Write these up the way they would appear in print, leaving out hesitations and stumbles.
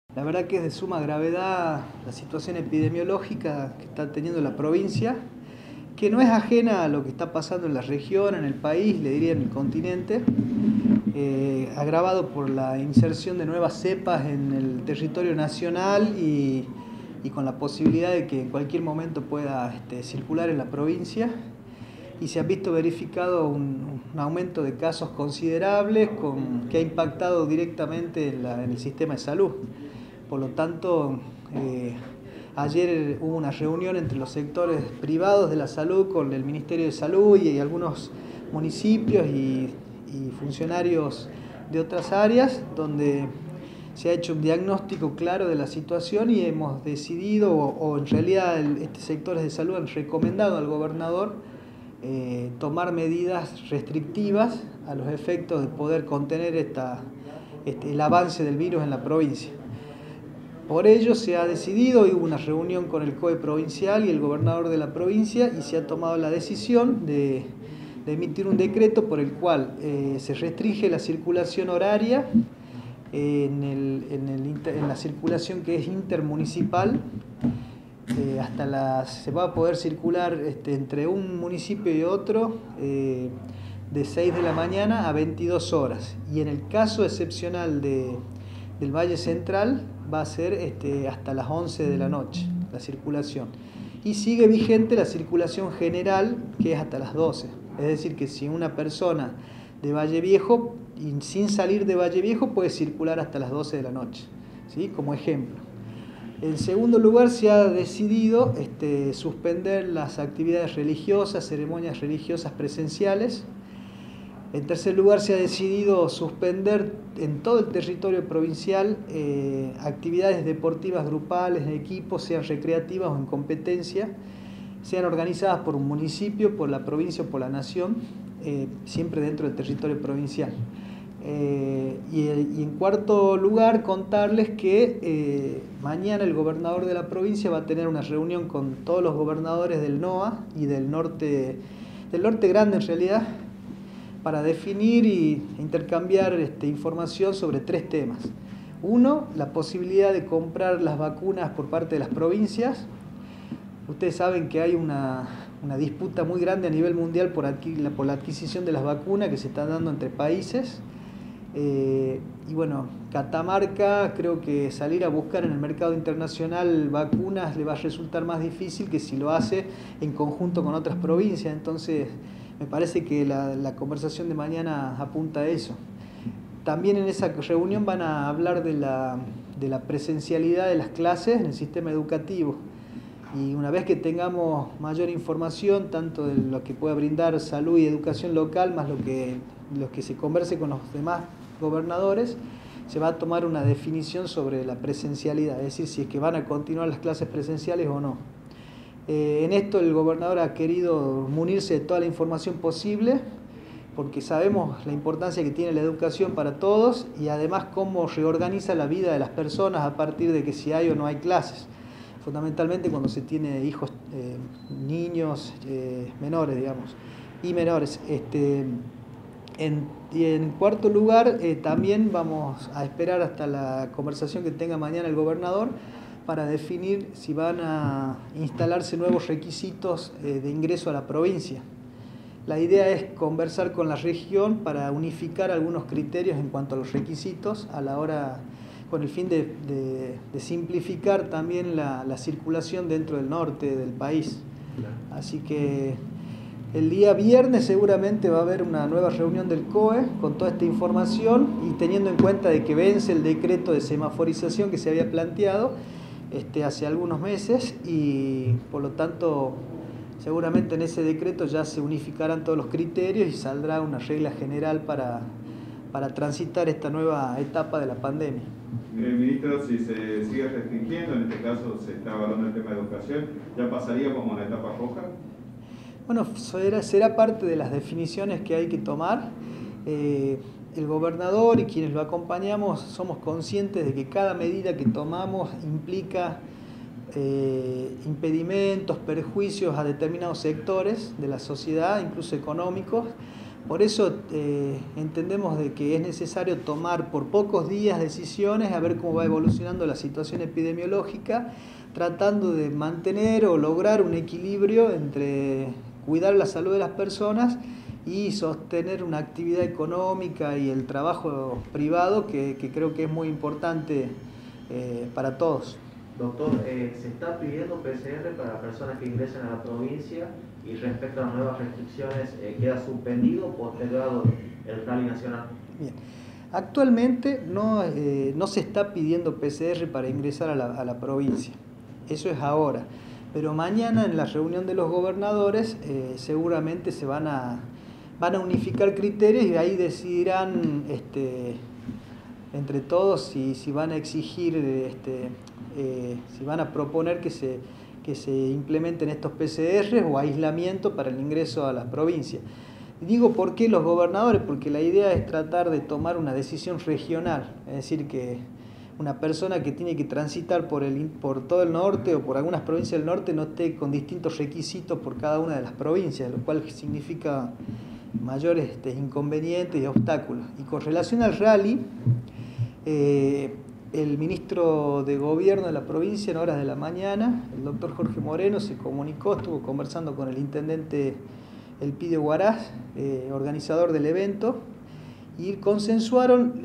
La verdad que es de suma gravedad la situación epidemiológica que está teniendo la provincia, que no es ajena a lo que está pasando en la región, en el país, le diría en el continente, agravado por la inserción de nuevas cepas en el territorio nacional y con la posibilidad de que en cualquier momento pueda circular en la provincia. Y se ha visto verificado un aumento de casos considerables que ha impactado directamente en el sistema de salud. Por lo tanto, ayer hubo una reunión entre los sectores privados de la salud con el Ministerio de Salud y algunos municipios y funcionarios de otras áreas, donde se ha hecho un diagnóstico claro de la situación y hemos decidido, o en realidad estos sectores de salud han recomendado al gobernador tomar medidas restrictivas a los efectos de poder contener el avance del virus en la provincia. Por ello se ha decidido, y hubo una reunión con el COE provincial y el gobernador de la provincia, y se ha tomado la decisión de emitir un decreto por el cual se restringe la circulación horaria en la circulación que es intermunicipal. Se va a poder circular entre un municipio y otro de 6 de la mañana a 22 horas. Y en el caso excepcional del Valle Central va a ser hasta las 11 de la noche la circulación. Y sigue vigente la circulación general, que es hasta las 12. Es decir, que si una persona de Valle Viejo, y sin salir de Valle Viejo, puede circular hasta las 12 de la noche, ¿sí? Como ejemplo. En segundo lugar, se ha decidido suspender las actividades religiosas, ceremonias religiosas presenciales. En tercer lugar, se ha decidido suspender en todo el territorio provincial actividades deportivas grupales, en equipos, sean recreativas o en competencia, sean organizadas por un municipio, por la provincia o por la nación, siempre dentro del territorio provincial. Y en cuarto lugar, contarles que mañana el gobernador de la provincia va a tener una reunión con todos los gobernadores del NOA y del norte grande en realidad, para definir e intercambiar información sobre tres temas. Uno, la posibilidad de comprar las vacunas por parte de las provincias. Ustedes saben que hay una disputa muy grande a nivel mundial por la adquisición de las vacunas que se están dando entre países. Y bueno, Catamarca, creo que salir a buscar en el mercado internacional vacunas le va a resultar más difícil que si lo hace en conjunto con otras provincias. Entonces me parece que la conversación de mañana apunta a eso. También en esa reunión van a hablar de la presencialidad de las clases en el sistema educativo. Y una vez que tengamos mayor información, tanto de lo que pueda brindar salud y educación local, más lo que se converse con los demás gobernadores, se va a tomar una definición sobre la presencialidad, es decir, si es que van a continuar las clases presenciales o no. En esto el gobernador ha querido munirse de toda la información posible, porque sabemos la importancia que tiene la educación para todos y además cómo reorganiza la vida de las personas a partir de que si hay o no hay clases. Fundamentalmente cuando se tiene hijos, niños menores, digamos, y menores. Y en cuarto lugar, también vamos a esperar hasta la conversación que tenga mañana el gobernador para definir si van a instalarse nuevos requisitos de ingreso a la provincia. La idea es conversar con la región para unificar algunos criterios en cuanto a los requisitos a la hora, con el fin de simplificar también la circulación dentro del norte del país. Así que el día viernes seguramente va a haber una nueva reunión del COE con toda esta información y teniendo en cuenta de que vence el decreto de semaforización que se había planteado hace algunos meses y por lo tanto seguramente en ese decreto ya se unificarán todos los criterios y saldrá una regla general para transitar esta nueva etapa de la pandemia. Ministro, si se sigue restringiendo, en este caso se está evaluando el tema de educación, ¿ya pasaría como una etapa roja? Bueno, será parte de las definiciones que hay que tomar. El gobernador y quienes lo acompañamos somos conscientes de que cada medida que tomamos implica impedimentos, perjuicios a determinados sectores de la sociedad, incluso económicos. Por eso entendemos de que es necesario tomar por pocos días decisiones a ver cómo va evolucionando la situación epidemiológica, tratando de mantener o lograr un equilibrio entre cuidar la salud de las personas y sostener una actividad económica y el trabajo privado que creo que es muy importante para todos. Doctor, se está pidiendo PCR para personas que ingresen a la provincia y respecto a las nuevas restricciones, ¿queda suspendido o postergado el rally nacional? Bien. Actualmente no se está pidiendo PCR para ingresar a la provincia, eso es ahora, pero mañana en la reunión de los gobernadores seguramente se van a unificar criterios y ahí decidirán entre todos si van a exigir, si van a proponer que se implementen estos PCR o aislamiento para el ingreso a las provincias. Digo por qué los gobernadores, porque la idea es tratar de tomar una decisión regional, es decir, que una persona que tiene que transitar por todo el norte o por algunas provincias del norte no esté con distintos requisitos por cada una de las provincias, lo cual significa mayores inconvenientes y obstáculos. Y con relación al rally, el ministro de Gobierno de la provincia en horas de la mañana, el doctor Jorge Moreno, se comunicó, estuvo conversando con el intendente Elpidio Huaraz, organizador del evento, y consensuaron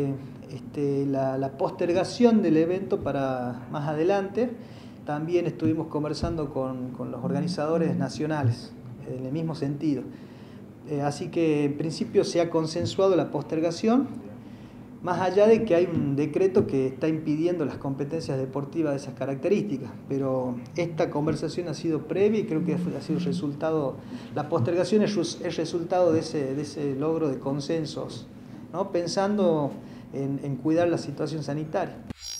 la postergación del evento para más adelante. También estuvimos conversando con los organizadores nacionales en el mismo sentido. Así que en principio se ha consensuado la postergación, más allá de que hay un decreto que está impidiendo las competencias deportivas de esas características, pero esta conversación ha sido previa y creo que ha sido resultado, la postergación es resultado de ese logro de consensos, ¿no? Pensando en cuidar la situación sanitaria.